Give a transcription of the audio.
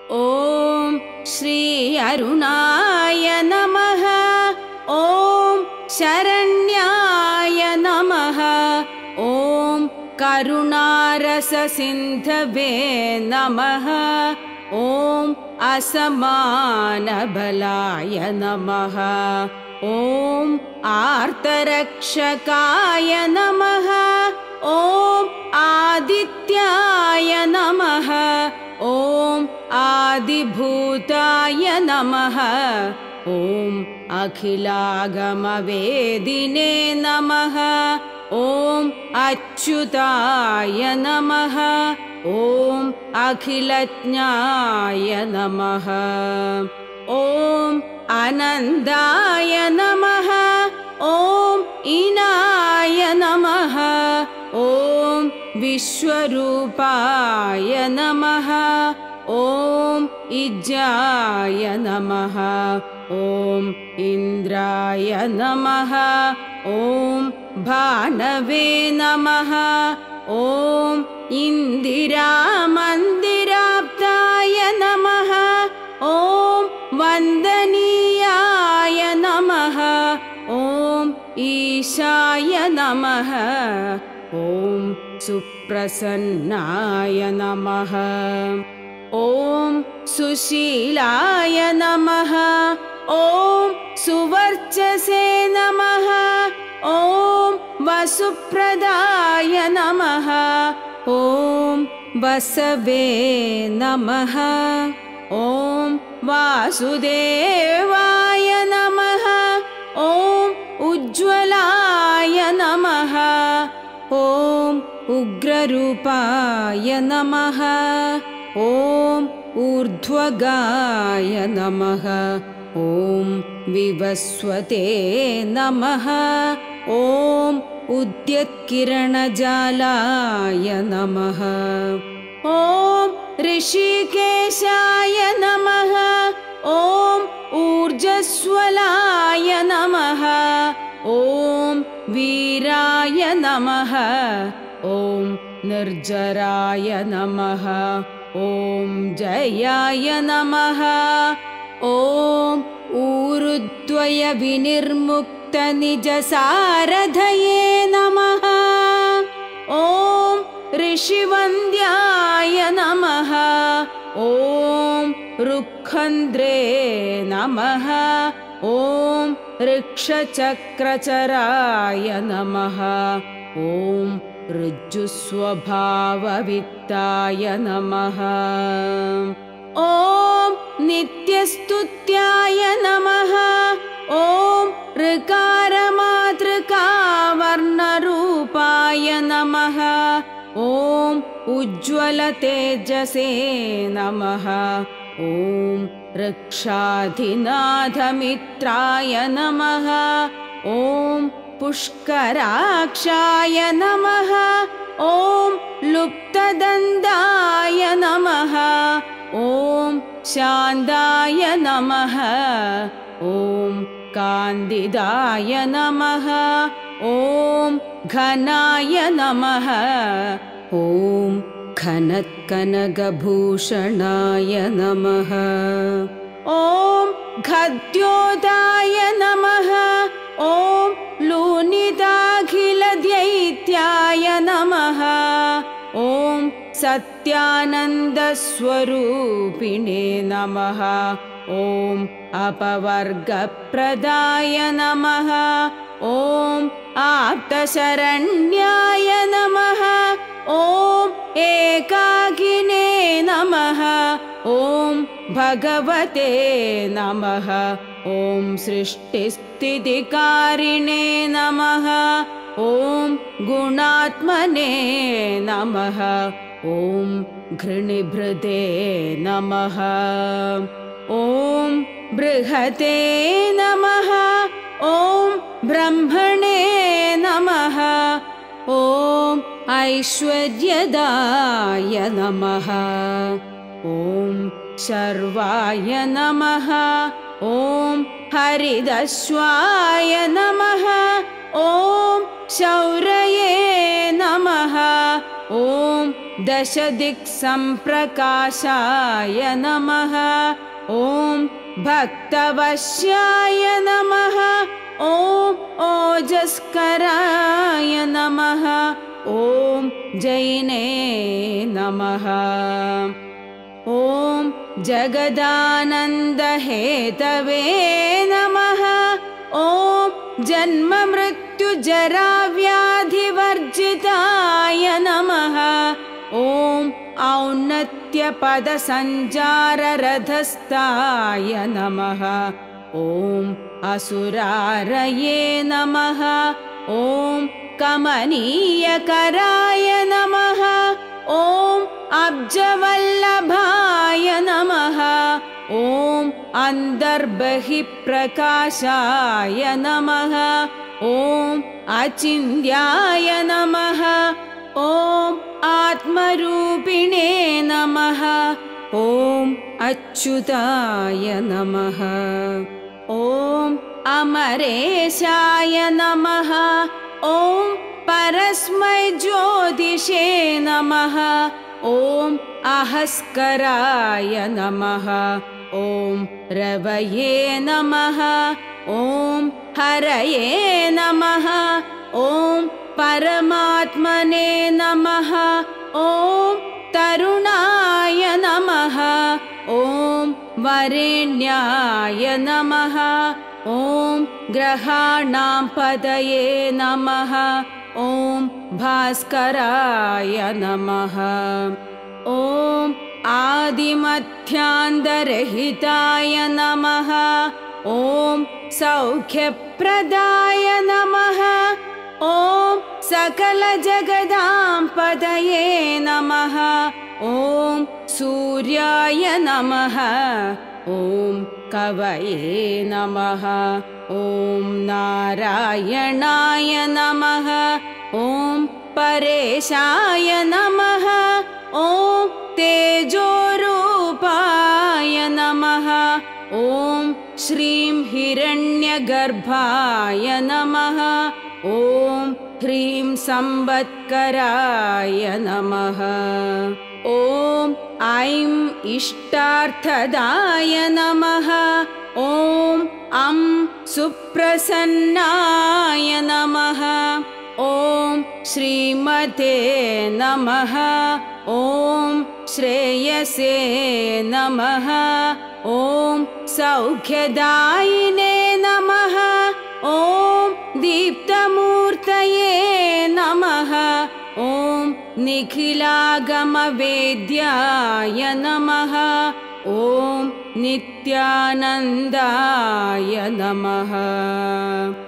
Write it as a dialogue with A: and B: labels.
A: ॐ श्री अरुणाय नमः। ॐ शरण्याय नमः। ॐ करुणारससिन्धवे नमः। ॐ असमानबलाय नमः। ॐ आर्तरक्षकाय नमः। ॐ आदित्याय नमः। ॐ आदिभूताय नमः। ॐ अखिलागमवेदिने नमः। ॐ अच्युताय नमः। ॐ अखिलज्ञाय नमः। ॐ आनन्दाय नमः। ॐ ईनाय नमः। ॐ विश्वरूपाय नमः। ॐ इज्जाय नमः। ॐ इन्द्राय नमः। ॐ भानवे नमः। ॐ इन्दिरामन्दिराप्ताय नमः। ॐ वन्दनीयाय नमः। ॐ ईशाय नमः। ॐ सुप्रसन्नाय नमः। ॐ सुशीलाय नमः। ॐ सुवर्चसे नमः। ॐ वसुप्रदाय नमः। ॐ वसवे नमः। ॐ वासुदेवाय नमः। ॐ उज्ज्वलाय नमः। ॐ उग्ररूपाय नमः। ॐ ऊर्ध्वगाय नमः। ॐ विवस्वते नमः। ॐ उद्यत्किरणजालाय नमः। ॐ ऋषिकेशाय नमः। ॐ ऊर्जस्वलाय नमः। ॐ वीराय नमः। ॐ निर्जराय नमः। ॐ जयाय नमः। ॐ ऊरुद्वय विनिर्मुक्तनिजसारथये नमः। ॐ ऋषिवन्द्याय नमः। ॐ रुक्खन्द्रे नमः। ॐ ऋक्षचक्रचराय नमः। ॐ ऋजुस्वभाववित्ताय नमः। ॐ नित्यस्तुत्याय नमः। ॐ ऋकारमातृकावर्णरूपाय नमः। ॐ उज्ज्वलतेजसे नमः। ॐ रक्षाधिनाथमित्राय नमः। ॐ पुष्कराक्षाय नमः। ॐ लुप्तदन्ताय नमः। ॐ शान्ताय नमः। ॐ कान्दिदाय नमः। ॐ घनाय नमः। ॐ घनत्कनकभूषणाय नमः। ॐ घद्योताय नमः। ॐ लूनिताखिलदैत्याय नमः। ॐ सत्यानन्दस्वरूपिणे नमः। ॐ अपवर्गप्रदाय नमः। ॐ आप्तशरण्याय नमः। ॐ एकाकिने नमः। ॐ भगवते नमः। ॐ सृष्टिस्थितिकारिणे नमः। ॐ गुणात्मने नमः। ॐ घृणिभृते नमः। ॐ बृहते नमः। ॐ ब्रह्मणे नमः। ॐ ऐश्वर्यदाय नमः। ॐ शर्वाय नमः। ॐ हरिदश्वाय नमः। ॐ शौर्ये नमः। ॐ दशदिक्सम्प्रकाशाय नमः। ॐ भक्तवश्याय नमः। ॐ ओजस्कराय नमः। ॐ जैने नमः। ॐ जगदानन्दहेतवे नमः। ॐ जन्ममृत्युजराव्याधिवर्जिताय नमः। ॐ औन्नत्यपदसञ्चाररथस्थाय नमः। ॐ असुरारये नमः। ॐ कमनीयकराय नमः। ॐ अब्जवल्लभाय नमः। ॐ अन्तर्बहिप्रकाशाय नमः। ॐ अचिन्त्याय नमः। ॐ आत्मरूपिणे नमः। ॐ अच्युताय नमः। ॐ अमरेशाय नमः। ॐ परस्मै ज्योतिषे नमः। ॐ अहस्कराय नमः। ॐ रवये नमः। ॐ हरये नमः। ॐ परमात्मने नमः। ॐ तरुणाय नमः। ॐ वरेण्याय नमः। ॐ ग्रहाणां पतये नमः। ॐ भास्कराय नमः। ॐ आदिमध्यान्तरहिताय नमः। ॐ सौख्यप्रदाय नमः। ॐ सकलजगदां पतये नमः। ॐ सूर्याय नमः। ॐ कवये नमः। ॐ नारायणाय नमः। ॐ परेशाय नमः। ॐ तेजोरूपाय नमः। ॐ श्रीं हिरण्यगर्भाय नमः। ॐ ह्रीं संवत्कराय नमः। ॐ ऐं इष्टार्थदाय नमः। ॐ अं सुप्रसन्नाय नमः। ॐ श्रीमते नमः। ॐ श्रेयसे नमः। ॐ सौख्यदायिने नमः। ॐ दीप्तमूर्तये नमः। ॐ निखिलागमवेद्याय नमः। ॐ नित्यानन्दाय नमः।